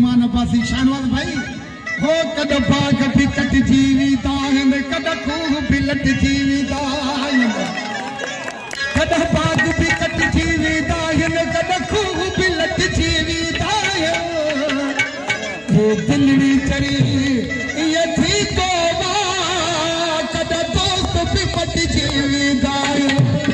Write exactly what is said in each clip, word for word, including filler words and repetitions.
फरमान पासी शानवाल भाई हो कद बाग भी कट जीवी दाहन कद खूह भी लट जीवी दाहन कद बाग भी कट जीवी दाहन कद खूह भी लट जीवी दाहन ये दिलड़ी चरी ये थी तो कद दोस्त भी पट जीवी दाहन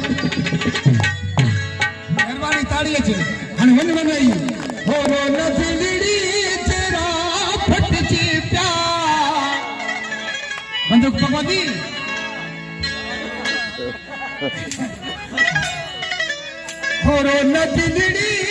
मेहरबानी ताड़ी अचे हाणे वन वनाई हो रो न दिलड़ी तेरा फट जी प्या बंदूक पकवा दी हो रो न दिलड़ी